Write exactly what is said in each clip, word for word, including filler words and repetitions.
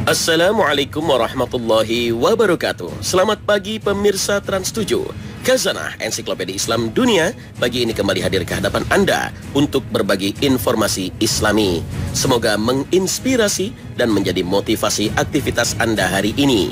Assalamualaikum warahmatullahi wabarakatuh. Selamat pagi pemirsa Trans tujuh. Khazanah Ensiklopedia Islam Dunia pagi ini kembali hadir ke hadapan Anda untuk berbagi informasi Islami. Semoga menginspirasi dan menjadi motivasi aktivitas Anda hari ini.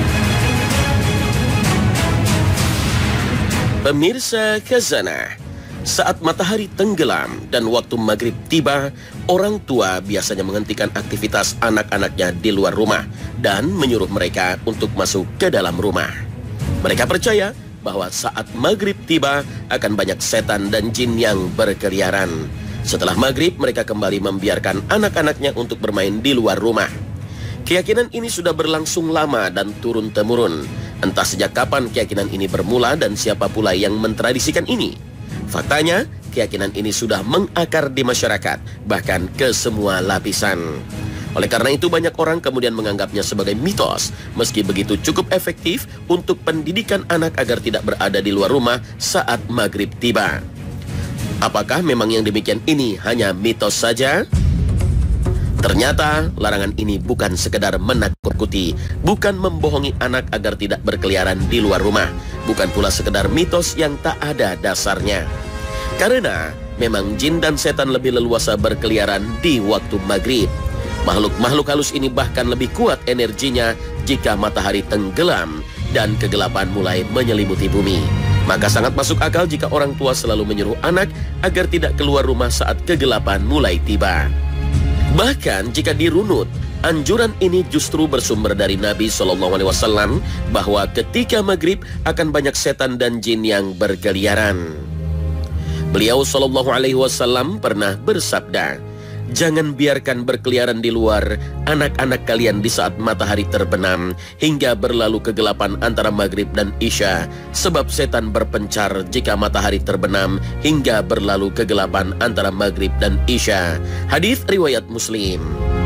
Pemirsa Khazanah, saat matahari tenggelam dan waktu maghrib tiba, orang tua biasanya menghentikan aktivitas anak-anaknya di luar rumah dan menyuruh mereka untuk masuk ke dalam rumah. Mereka percaya bahwa saat maghrib tiba akan banyak setan dan jin yang berkeliaran. Setelah maghrib mereka kembali membiarkan anak-anaknya untuk bermain di luar rumah. Keyakinan ini sudah berlangsung lama dan turun-temurun. Entah sejak kapan keyakinan ini bermula dan siapa pula yang mentradisikan ini. Faktanya, keyakinan ini sudah mengakar di masyarakat, bahkan ke semua lapisan. Oleh karena itu, banyak orang kemudian menganggapnya sebagai mitos. Meski begitu cukup efektif untuk pendidikan anak agar tidak berada di luar rumah saat maghrib tiba. Apakah memang yang demikian ini hanya mitos saja? Ternyata larangan ini bukan sekedar menakut-nakuti, bukan membohongi anak agar tidak berkeliaran di luar rumah, bukan pula sekedar mitos yang tak ada dasarnya. Karena memang jin dan setan lebih leluasa berkeliaran di waktu maghrib. Makhluk-makhluk halus ini bahkan lebih kuat energinya jika matahari tenggelam dan kegelapan mulai menyelimuti bumi. Maka sangat masuk akal jika orang tua selalu menyuruh anak agar tidak keluar rumah saat kegelapan mulai tiba. Bahkan jika dirunut, anjuran ini justru bersumber dari Nabi shallallahu alaihi wasallam bahwa ketika maghrib akan banyak setan dan jin yang berkeliaran. Beliau shallallahu alaihi wasallam pernah bersabda, "Jangan biarkan berkeliaran di luar anak-anak kalian di saat matahari terbenam hingga berlalu kegelapan antara maghrib dan isya, sebab setan berpencar jika matahari terbenam hingga berlalu kegelapan antara maghrib dan isya." Hadis riwayat Muslim.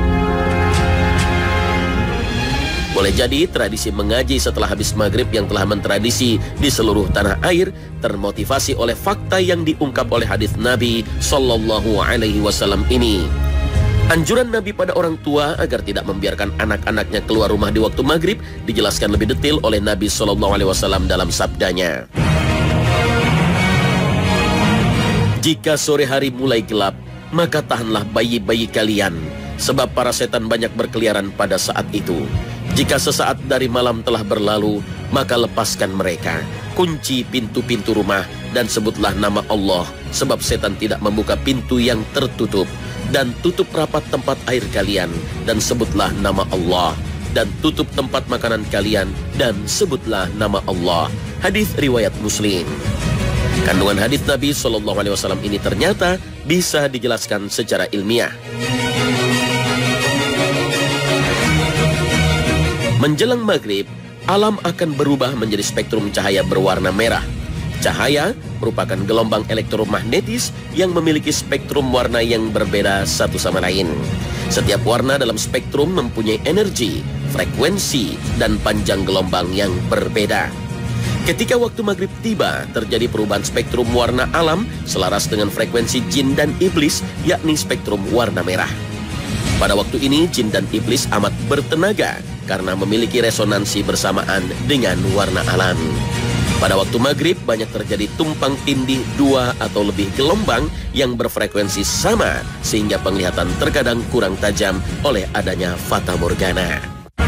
Boleh jadi tradisi mengaji setelah habis maghrib yang telah mentradisi di seluruh tanah air termotivasi oleh fakta yang diungkap oleh hadis Nabi Sallallahu Alaihi Wasallam ini. Anjuran Nabi pada orang tua agar tidak membiarkan anak-anaknya keluar rumah di waktu maghrib dijelaskan lebih detail oleh Nabi Sallallahu Alaihi Wasallam dalam sabdanya. Jika sore hari mulai gelap, maka tahanlah bayi-bayi kalian, sebab para setan banyak berkeliaran pada saat itu. Jika sesaat dari malam telah berlalu, maka lepaskan mereka, kunci pintu-pintu rumah dan sebutlah nama Allah, sebab setan tidak membuka pintu yang tertutup. Dan tutup rapat tempat air kalian dan sebutlah nama Allah, dan tutup tempat makanan kalian dan sebutlah nama Allah. Hadis riwayat Muslim. Kandungan hadis Nabi shallallahu alaihi wasallam ini ternyata bisa dijelaskan secara ilmiah. Menjelang maghrib, alam akan berubah menjadi spektrum cahaya berwarna merah. Cahaya merupakan gelombang elektromagnetis yang memiliki spektrum warna yang berbeda satu sama lain. Setiap warna dalam spektrum mempunyai energi, frekuensi, dan panjang gelombang yang berbeda. Ketika waktu maghrib tiba, terjadi perubahan spektrum warna alam selaras dengan frekuensi jin dan iblis, yakni spektrum warna merah. Pada waktu ini, jin dan iblis amat bertenaga karena memiliki resonansi bersamaan dengan warna alam. Pada waktu maghrib banyak terjadi tumpang tindih dua atau lebih gelombang yang berfrekuensi sama sehingga penglihatan terkadang kurang tajam oleh adanya fata morgana.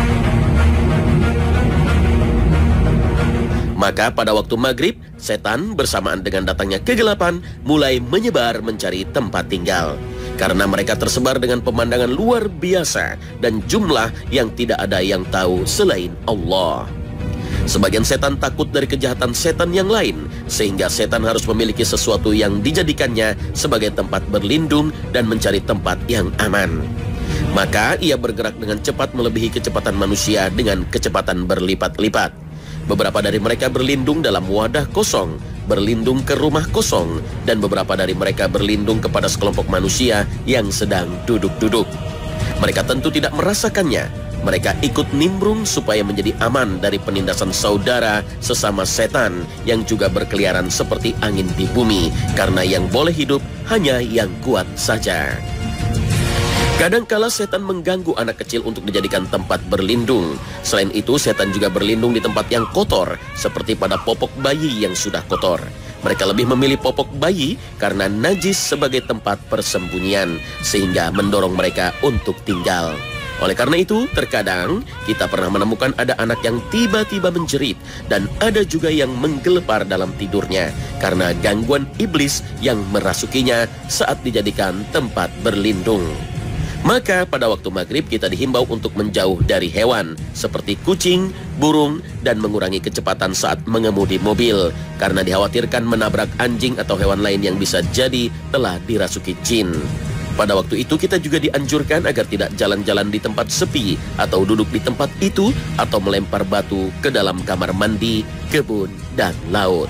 Maka pada waktu maghrib, setan bersamaan dengan datangnya kegelapan mulai menyebar mencari tempat tinggal. Karena mereka tersebar dengan pemandangan luar biasa dan jumlah yang tidak ada yang tahu selain Allah. Sebagian setan takut dari kejahatan setan yang lain, sehingga setan harus memiliki sesuatu yang dijadikannya sebagai tempat berlindung dan mencari tempat yang aman. Maka ia bergerak dengan cepat melebihi kecepatan manusia dengan kecepatan berlipat-lipat. Beberapa dari mereka berlindung dalam wadah kosong, berlindung ke rumah kosong, dan beberapa dari mereka berlindung kepada sekelompok manusia yang sedang duduk-duduk. Mereka tentu tidak merasakannya. Mereka ikut nimbrung supaya menjadi aman dari penindasan saudara sesama setan yang juga berkeliaran seperti angin di bumi, karena yang boleh hidup hanya yang kuat saja. Kadangkala setan mengganggu anak kecil untuk dijadikan tempat berlindung. Selain itu, setan juga berlindung di tempat yang kotor, seperti pada popok bayi yang sudah kotor. Mereka lebih memilih popok bayi karena najis sebagai tempat persembunyian, sehingga mendorong mereka untuk tinggal. Oleh karena itu, terkadang kita pernah menemukan ada anak yang tiba-tiba menjerit dan ada juga yang menggelepar dalam tidurnya karena gangguan iblis yang merasukinya saat dijadikan tempat berlindung. Maka pada waktu maghrib kita dihimbau untuk menjauh dari hewan seperti kucing, burung, dan mengurangi kecepatan saat mengemudi mobil karena dikhawatirkan menabrak anjing atau hewan lain yang bisa jadi telah dirasuki jin. Pada waktu itu kita juga dianjurkan agar tidak jalan-jalan di tempat sepi atau duduk di tempat itu atau melempar batu ke dalam kamar mandi, kebun, dan laut.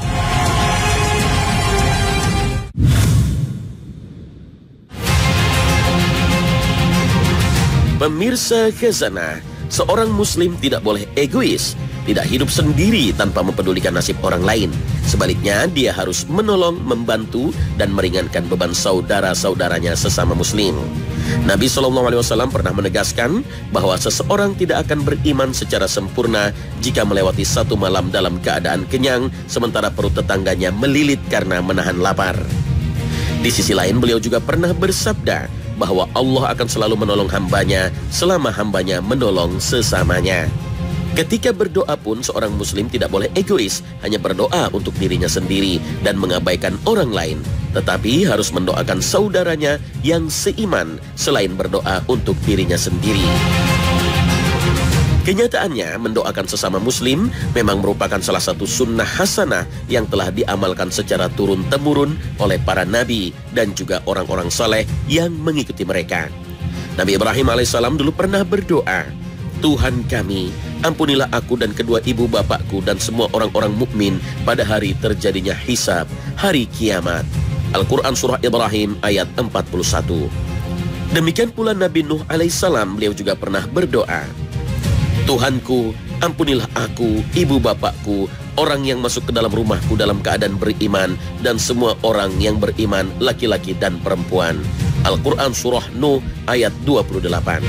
Pemirsa Khazanah, seorang muslim tidak boleh egois, tidak hidup sendiri tanpa mempedulikan nasib orang lain. Sebaliknya, dia harus menolong, membantu, dan meringankan beban saudara-saudaranya sesama muslim. Nabi shallallahu alaihi wasallam pernah menegaskan bahwa seseorang tidak akan beriman secara sempurna jika melewati satu malam dalam keadaan kenyang, sementara perut tetangganya melilit karena menahan lapar. Di sisi lain, beliau juga pernah bersabda bahwa Allah akan selalu menolong hambanya selama hambanya menolong sesamanya. Ketika berdoa pun seorang muslim tidak boleh egois, hanya berdoa untuk dirinya sendiri dan mengabaikan orang lain, tetapi harus mendoakan saudaranya yang seiman selain berdoa untuk dirinya sendiri. Kenyataannya, mendoakan sesama muslim memang merupakan salah satu sunnah hasanah yang telah diamalkan secara turun-temurun oleh para nabi dan juga orang-orang saleh yang mengikuti mereka. Nabi Ibrahim alaihissalam dulu pernah berdoa, Tuhan kami, ampunilah aku dan kedua ibu bapakku dan semua orang-orang mukmin pada hari terjadinya hisab, hari kiamat. Al-Quran Surah Ibrahim ayat empat puluh satu. Demikian pula Nabi Nuh alaihissalam, beliau juga pernah berdoa, Tuhanku, ampunilah aku, ibu bapakku, orang yang masuk ke dalam rumahku dalam keadaan beriman, dan semua orang yang beriman, laki-laki dan perempuan. Al-Quran Surah Nuh ayat dua puluh delapan.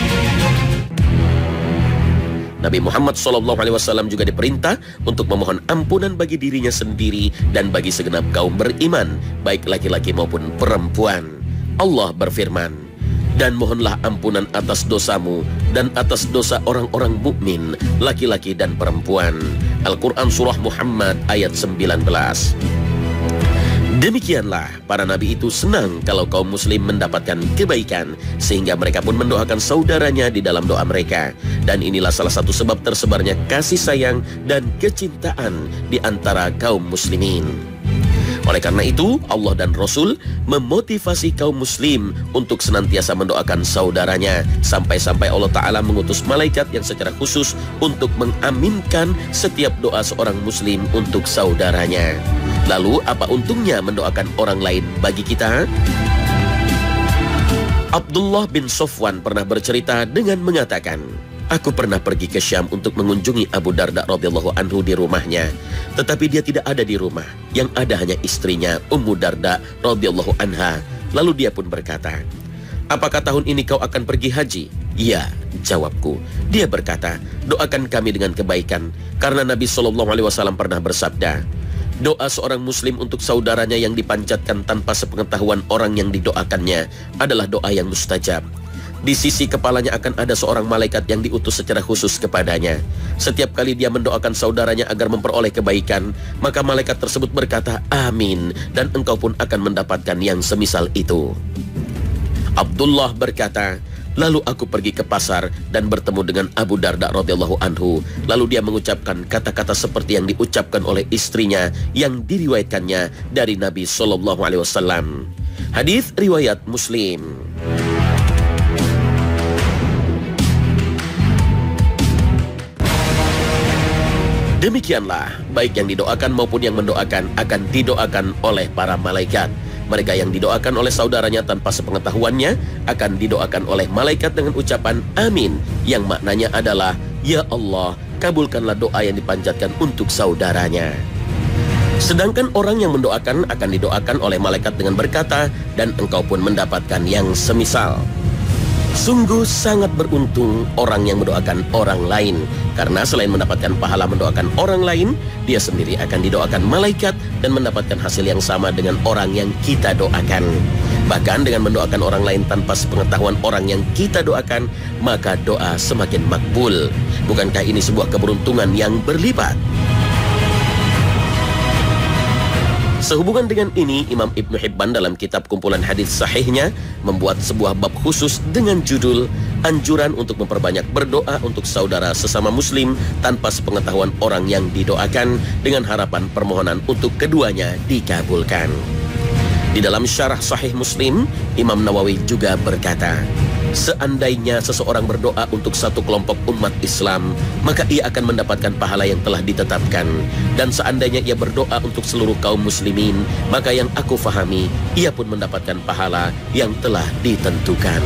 Nabi Muhammad shallallahu alaihi wasallam juga diperintah untuk memohon ampunan bagi dirinya sendiri dan bagi segenap kaum beriman, baik laki-laki maupun perempuan. Allah berfirman, dan mohonlah ampunan atas dosamu dan atas dosa orang-orang mukmin, laki-laki dan perempuan. Al-Quran Surah Muhammad ayat sembilan belas. Demikianlah para nabi itu senang kalau kaum muslim mendapatkan kebaikan, sehingga mereka pun mendoakan saudaranya di dalam doa mereka. Dan inilah salah satu sebab tersebarnya kasih sayang dan kecintaan di antara kaum muslimin. Oleh karena itu, Allah dan Rasul memotivasi kaum muslim untuk senantiasa mendoakan saudaranya, sampai-sampai Allah Ta'ala mengutus malaikat yang secara khusus untuk mengaminkan setiap doa seorang muslim untuk saudaranya. Lalu, apa untungnya mendoakan orang lain bagi kita? Abdullah bin Sofwan pernah bercerita dengan mengatakan, aku pernah pergi ke Syam untuk mengunjungi Abu Darda radhiyallahu anhu di rumahnya, tetapi dia tidak ada di rumah. Yang ada hanya istrinya, Ummu Darda radhiyallahu anha. Lalu dia pun berkata, apakah tahun ini kau akan pergi haji? Iya, jawabku. Dia berkata, doakan kami dengan kebaikan, karena Nabi shallallahu alaihi wasallam pernah bersabda, doa seorang muslim untuk saudaranya yang dipanjatkan tanpa sepengetahuan orang yang didoakannya adalah doa yang mustajab. Di sisi kepalanya akan ada seorang malaikat yang diutus secara khusus kepadanya. Setiap kali dia mendoakan saudaranya agar memperoleh kebaikan, maka malaikat tersebut berkata, amin, dan engkau pun akan mendapatkan yang semisal itu. Abdullah berkata, lalu aku pergi ke pasar dan bertemu dengan Abu Darda radhiyallahu anhu. Lalu dia mengucapkan kata-kata seperti yang diucapkan oleh istrinya yang diriwayatkannya dari Nabi shallallahu alaihi wasallam. Hadis riwayat Muslim. Demikianlah, baik yang didoakan maupun yang mendoakan akan didoakan oleh para malaikat. Mereka yang didoakan oleh saudaranya tanpa sepengetahuannya akan didoakan oleh malaikat dengan ucapan amin, yang maknanya adalah, ya Allah, kabulkanlah doa yang dipanjatkan untuk saudaranya. Sedangkan orang yang mendoakan akan didoakan oleh malaikat dengan berkata, dan engkau pun mendapatkan yang semisal. Sungguh sangat beruntung orang yang mendoakan orang lain, karena selain mendapatkan pahala mendoakan orang lain, dia sendiri akan didoakan malaikat dan mendapatkan hasil yang sama dengan orang yang kita doakan. Bahkan dengan mendoakan orang lain tanpa sepengetahuan orang yang kita doakan, maka doa semakin makbul. Bukankah ini sebuah keberuntungan yang berlipat? Sehubungan dengan ini, Imam Ibnu Hibban dalam kitab kumpulan hadis sahihnya membuat sebuah bab khusus dengan judul Anjuran untuk memperbanyak berdoa untuk saudara sesama muslim tanpa sepengetahuan orang yang didoakan, dengan harapan permohonan untuk keduanya dikabulkan. Di dalam syarah Sahih Muslim, Imam Nawawi juga berkata, seandainya seseorang berdoa untuk satu kelompok umat Islam, maka ia akan mendapatkan pahala yang telah ditetapkan. Dan seandainya ia berdoa untuk seluruh kaum muslimin, maka yang aku fahami, ia pun mendapatkan pahala yang telah ditentukan.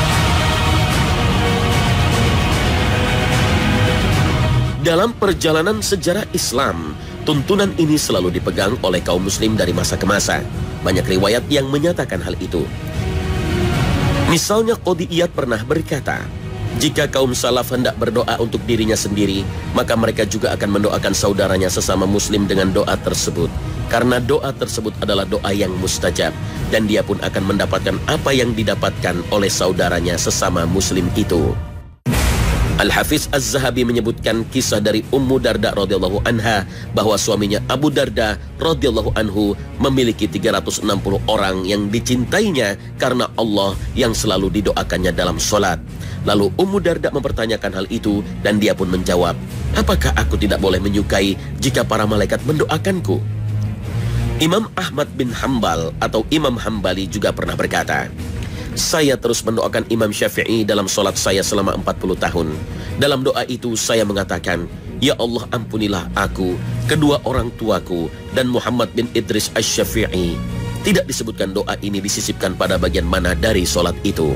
Dalam perjalanan sejarah Islam, tuntunan ini selalu dipegang oleh kaum muslim dari masa ke masa. Banyak riwayat yang menyatakan hal itu. Misalnya Qadhi Iyad pernah berkata, jika kaum salaf hendak berdoa untuk dirinya sendiri, maka mereka juga akan mendoakan saudaranya sesama muslim dengan doa tersebut. Karena doa tersebut adalah doa yang mustajab, dan dia pun akan mendapatkan apa yang didapatkan oleh saudaranya sesama muslim itu. Al-Hafiz Az-Zahabi menyebutkan kisah dari Ummu Darda radhiyallahu anha bahwa suaminya Abu Darda radhiyallahu anhu memiliki tiga ratus enam puluh orang yang dicintainya karena Allah yang selalu didoakannya dalam sholat. Lalu Ummu Darda mempertanyakan hal itu dan dia pun menjawab, apakah aku tidak boleh menyukai jika para malaikat mendoakanku? Imam Ahmad bin Hambal atau Imam Hambali juga pernah berkata, saya terus mendoakan Imam Syafi'i dalam sholat saya selama empat puluh tahun. Dalam doa itu saya mengatakan, ya Allah ampunilah aku, kedua orang tuaku, dan Muhammad bin Idris Asy-Syafi'i. Tidak disebutkan doa ini disisipkan pada bagian mana dari sholat itu.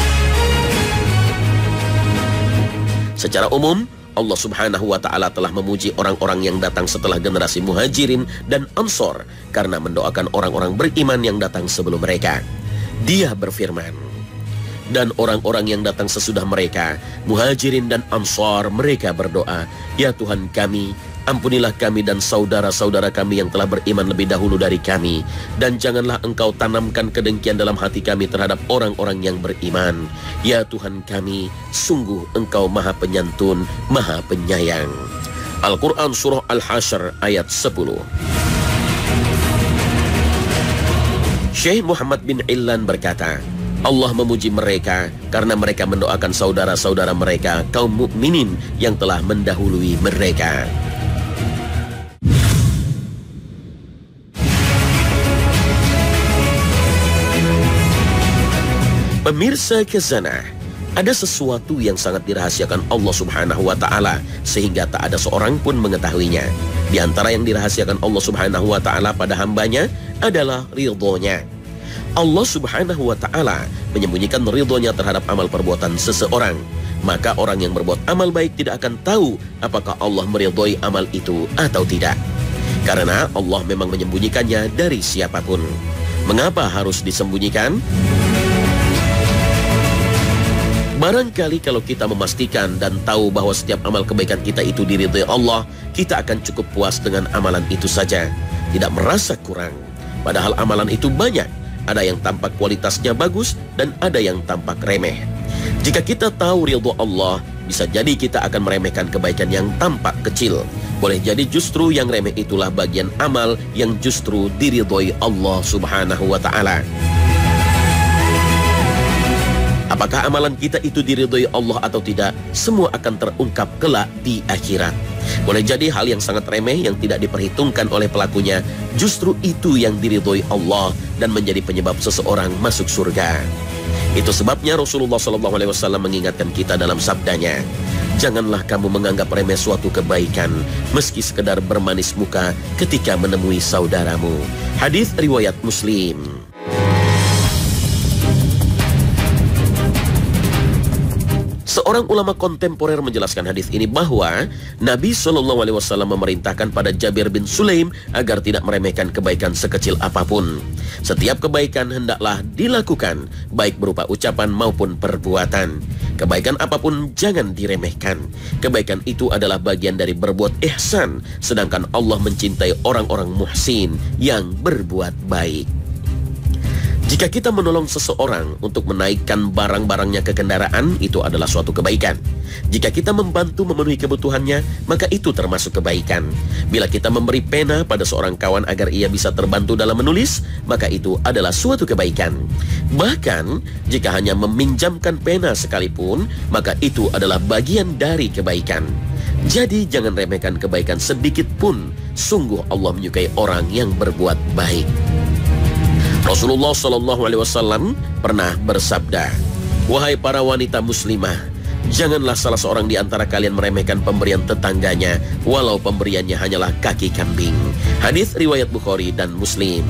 Secara umum, Allah subhanahu wa ta'ala telah memuji orang-orang yang datang setelah generasi muhajirin dan ansor karena mendoakan orang-orang beriman yang datang sebelum mereka. Dia berfirman, dan orang-orang yang datang sesudah mereka, muhajirin dan ansar, mereka berdoa, ya Tuhan kami, ampunilah kami dan saudara-saudara kami yang telah beriman lebih dahulu dari kami, dan janganlah engkau tanamkan kedengkian dalam hati kami terhadap orang-orang yang beriman. Ya Tuhan kami, sungguh engkau maha penyantun, maha penyayang. Al-Quran Surah Al-Hasyr ayat sepuluh. Syekh Muhammad bin Illan berkata, Allah memuji mereka karena mereka mendoakan saudara-saudara mereka kaum mukminin yang telah mendahului mereka. Pemirsa Khazanah, ada sesuatu yang sangat dirahasiakan Allah subhanahu wa ta'ala sehingga tak ada seorang pun mengetahuinya. Di antara yang dirahasiakan Allah subhanahu wa ta'ala pada hambanya adalah ridhonya. Allah subhanahu wa ta'ala menyembunyikan ridhonya terhadap amal perbuatan seseorang. Maka orang yang berbuat amal baik tidak akan tahu apakah Allah meridhoi amal itu atau tidak. Karena Allah memang menyembunyikannya dari siapapun. Mengapa harus disembunyikan? Barangkali kalau kita memastikan dan tahu bahwa setiap amal kebaikan kita itu diridhoi Allah, kita akan cukup puas dengan amalan itu saja, tidak merasa kurang. Padahal amalan itu banyak, ada yang tampak kualitasnya bagus dan ada yang tampak remeh. Jika kita tahu ridho Allah, bisa jadi kita akan meremehkan kebaikan yang tampak kecil. Boleh jadi justru yang remeh itulah bagian amal yang justru diridhoi Allah subhanahu wa ta'ala. Apakah amalan kita itu diridhoi Allah atau tidak, semua akan terungkap kelak di akhirat. Boleh jadi hal yang sangat remeh yang tidak diperhitungkan oleh pelakunya, justru itu yang diridhoi Allah dan menjadi penyebab seseorang masuk surga. Itu sebabnya Rasulullah shallallahu alaihi wasallam mengingatkan kita dalam sabdanya, janganlah kamu menganggap remeh suatu kebaikan, meski sekedar bermanis muka ketika menemui saudaramu. Hadis riwayat Muslim. Seorang ulama kontemporer menjelaskan hadis ini bahwa Nabi shallallahu alaihi wasallam memerintahkan pada Jabir bin Sulaim agar tidak meremehkan kebaikan sekecil apapun. Setiap kebaikan hendaklah dilakukan, baik berupa ucapan maupun perbuatan. Kebaikan apapun jangan diremehkan. Kebaikan itu adalah bagian dari berbuat ihsan, sedangkan Allah mencintai orang-orang muhsin yang berbuat baik. Jika kita menolong seseorang untuk menaikkan barang-barangnya ke kendaraan, itu adalah suatu kebaikan. Jika kita membantu memenuhi kebutuhannya, maka itu termasuk kebaikan. Bila kita memberi pena pada seorang kawan agar ia bisa terbantu dalam menulis, maka itu adalah suatu kebaikan. Bahkan, jika hanya meminjamkan pena sekalipun, maka itu adalah bagian dari kebaikan. Jadi jangan remehkan kebaikan sedikit pun. Sungguh Allah menyukai orang yang berbuat baik. Rasulullah shallallahu alaihi wasallam pernah bersabda, "Wahai para wanita muslimah, janganlah salah seorang di antara kalian meremehkan pemberian tetangganya, walau pemberiannya hanyalah kaki kambing." Hadis riwayat Bukhari dan Muslim.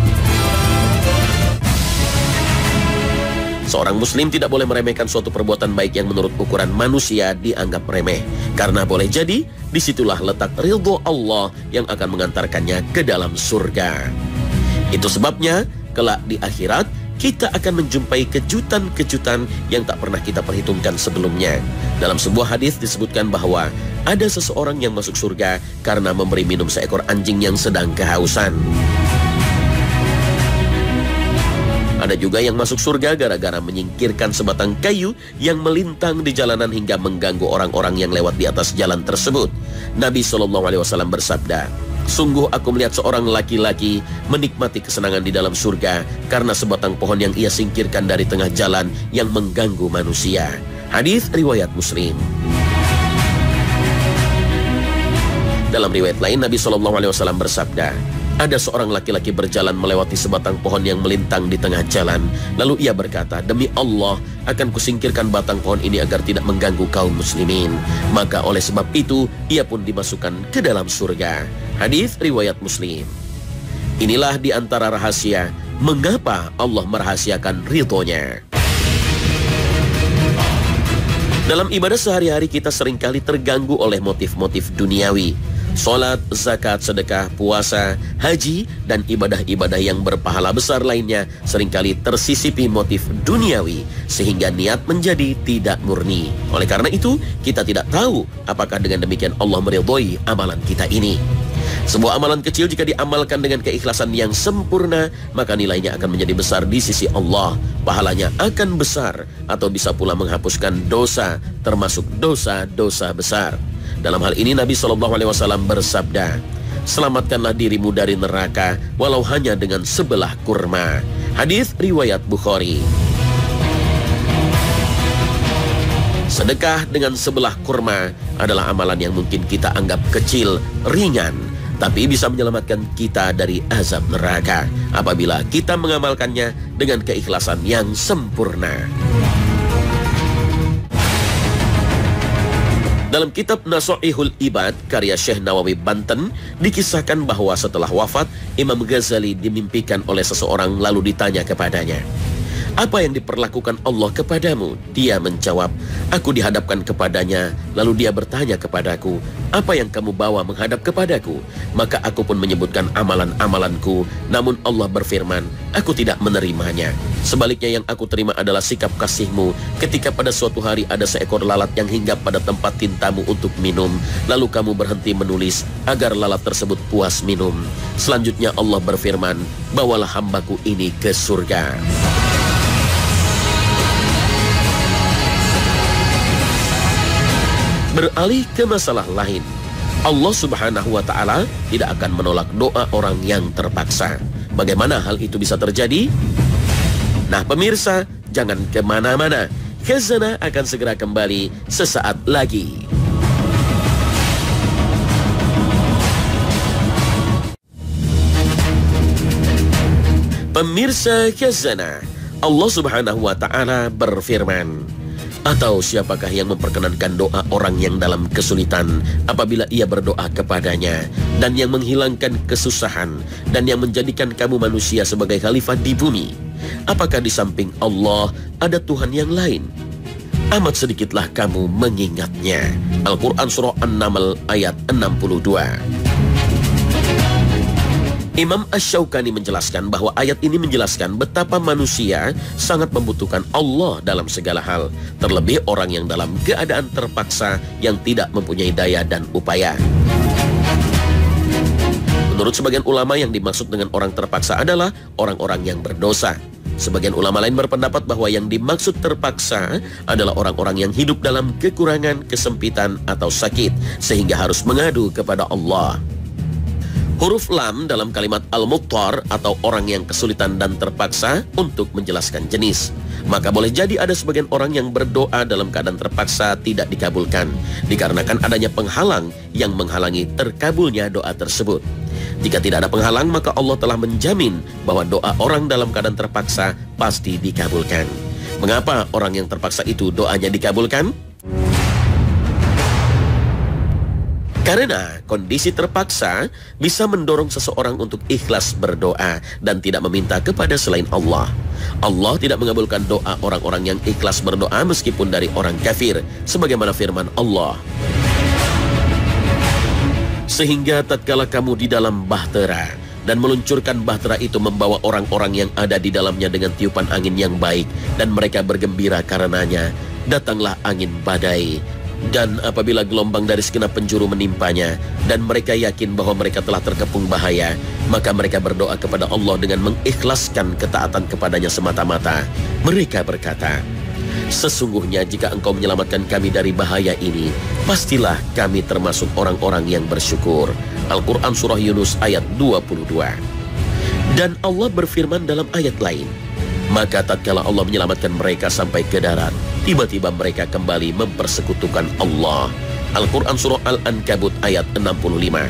Seorang muslim tidak boleh meremehkan suatu perbuatan baik yang menurut ukuran manusia dianggap remeh. Karena boleh jadi, disitulah letak ridho Allah yang akan mengantarkannya ke dalam surga. Itu sebabnya, kelak di akhirat, kita akan menjumpai kejutan-kejutan yang tak pernah kita perhitungkan sebelumnya. Dalam sebuah hadis disebutkan bahwa ada seseorang yang masuk surga karena memberi minum seekor anjing yang sedang kehausan. Ada juga yang masuk surga gara-gara menyingkirkan sebatang kayu yang melintang di jalanan hingga mengganggu orang-orang yang lewat di atas jalan tersebut. Nabi shallallahu alaihi wasallam bersabda, "Sungguh aku melihat seorang laki-laki menikmati kesenangan di dalam surga karena sebatang pohon yang ia singkirkan dari tengah jalan yang mengganggu manusia." Hadis riwayat Muslim. Dalam riwayat lain, Nabi shallallahu alaihi wasallam bersabda, "Ada seorang laki-laki berjalan melewati sebatang pohon yang melintang di tengah jalan. Lalu ia berkata, 'Demi Allah, akan kusingkirkan batang pohon ini agar tidak mengganggu kaum muslimin.' Maka oleh sebab itu, ia pun dimasukkan ke dalam surga." Hadis riwayat Muslim. Inilah di antara rahasia mengapa Allah merahasiakan ridhonya. Dalam ibadah sehari-hari kita seringkali terganggu oleh motif-motif duniawi. Salat, zakat, sedekah, puasa, haji, dan ibadah-ibadah yang berpahala besar lainnya seringkali tersisipi motif duniawi sehingga niat menjadi tidak murni. Oleh karena itu, kita tidak tahu apakah dengan demikian Allah meridhoi amalan kita ini. Sebuah amalan kecil jika diamalkan dengan keikhlasan yang sempurna, maka nilainya akan menjadi besar di sisi Allah. Pahalanya akan besar atau bisa pula menghapuskan dosa, termasuk dosa-dosa besar. Dalam hal ini Nabi shallallahu alaihi wasallam bersabda, "Selamatkanlah dirimu dari neraka walau hanya dengan sebelah kurma." Hadis riwayat Bukhari. Sedekah dengan sebelah kurma adalah amalan yang mungkin kita anggap kecil, ringan, tapi bisa menyelamatkan kita dari azab neraka apabila kita mengamalkannya dengan keikhlasan yang sempurna. Dalam kitab Nasoihul Ibad karya Syekh Nawawi Banten dikisahkan bahwa setelah wafat Imam Ghazali dimimpikan oleh seseorang lalu ditanya kepadanya, "Apa yang diperlakukan Allah kepadamu?" Dia menjawab, "Aku dihadapkan kepadanya, lalu dia bertanya kepadaku, 'Apa yang kamu bawa menghadap kepadaku?' Maka aku pun menyebutkan amalan-amalanku, namun Allah berfirman, 'Aku tidak menerimanya.' Sebaliknya yang aku terima adalah sikap kasihmu ketika pada suatu hari ada seekor lalat yang hinggap pada tempat tintamu untuk minum, lalu kamu berhenti menulis agar lalat tersebut puas minum. Selanjutnya Allah berfirman, 'Bawalah hambaku ini ke surga.'" Beralih ke masalah lain, Allah subhanahu wa ta'ala tidak akan menolak doa orang yang terpaksa. Bagaimana hal itu bisa terjadi? Nah pemirsa, jangan kemana-mana. Khazanah akan segera kembali sesaat lagi. Pemirsa Khazanah, Allah subhanahu wa ta'ala berfirman, "Atau siapakah yang memperkenankan doa orang yang dalam kesulitan apabila ia berdoa kepadanya, dan yang menghilangkan kesusahan, dan yang menjadikan kamu manusia sebagai khalifah di bumi? Apakah di samping Allah ada Tuhan yang lain? amat sedikitlah kamu mengingatnya. Al-Quran Surah An-Naml ayat enam puluh dua. Imam Asy-Syaukani menjelaskan bahwa ayat ini menjelaskan betapa manusia sangat membutuhkan Allah dalam segala hal, terlebih orang yang dalam keadaan terpaksa yang tidak mempunyai daya dan upaya. Menurut sebagian ulama, yang dimaksud dengan orang terpaksa adalah orang-orang yang berdosa. Sebagian ulama lain berpendapat bahwa yang dimaksud terpaksa adalah orang-orang yang hidup dalam kekurangan, kesempitan, atau sakit, sehingga harus mengadu kepada Allah. Huruf lam dalam kalimat al-muttar atau orang yang kesulitan dan terpaksa untuk menjelaskan jenis. Maka boleh jadi ada sebagian orang yang berdoa dalam keadaan terpaksa tidak dikabulkan, dikarenakan adanya penghalang yang menghalangi terkabulnya doa tersebut. Jika tidak ada penghalang, maka Allah telah menjamin bahwa doa orang dalam keadaan terpaksa pasti dikabulkan. Mengapa orang yang terpaksa itu doanya dikabulkan? Karena kondisi terpaksa bisa mendorong seseorang untuk ikhlas berdoa dan tidak meminta kepada selain Allah. Allah tidak mengabulkan doa orang-orang yang ikhlas berdoa meskipun dari orang kafir, sebagaimana firman Allah. Sehingga tatkala kamu di dalam bahtera dan meluncurkan bahtera itu membawa orang-orang yang ada di dalamnya dengan tiupan angin yang baik, dan mereka bergembira karenanya, datanglah angin badai. Dan apabila gelombang dari segenap penjuru menimpanya dan mereka yakin bahwa mereka telah terkepung bahaya, maka mereka berdoa kepada Allah dengan mengikhlaskan ketaatan kepadanya semata-mata. Mereka berkata, sesungguhnya jika engkau menyelamatkan kami dari bahaya ini, pastilah kami termasuk orang-orang yang bersyukur. Al-Quran Surah Yunus ayat dua puluh dua. Dan Allah berfirman dalam ayat lain, maka tatkala Allah menyelamatkan mereka sampai ke darat, tiba-tiba mereka kembali mempersekutukan Allah. Al-Quran Surah Al-Ankabut ayat enam puluh lima.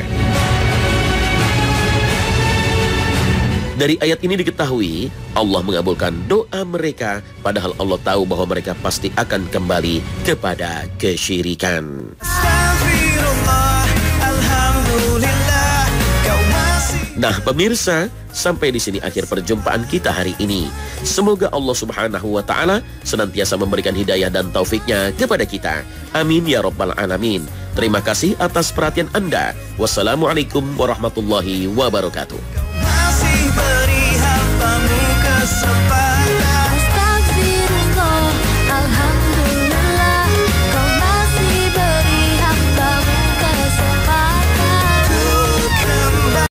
Dari ayat ini diketahui Allah mengabulkan doa mereka, padahal Allah tahu bahwa mereka pasti akan kembali kepada kesyirikan. Nah pemirsa, sampai di sini akhir perjumpaan kita hari ini. Semoga Allah Subhanahu wa Ta'ala senantiasa memberikan hidayah dan taufiknya kepada kita. Amin ya Rabbal Alamin. Terima kasih atas perhatian Anda. Wassalamualaikum warahmatullahi wabarakatuh.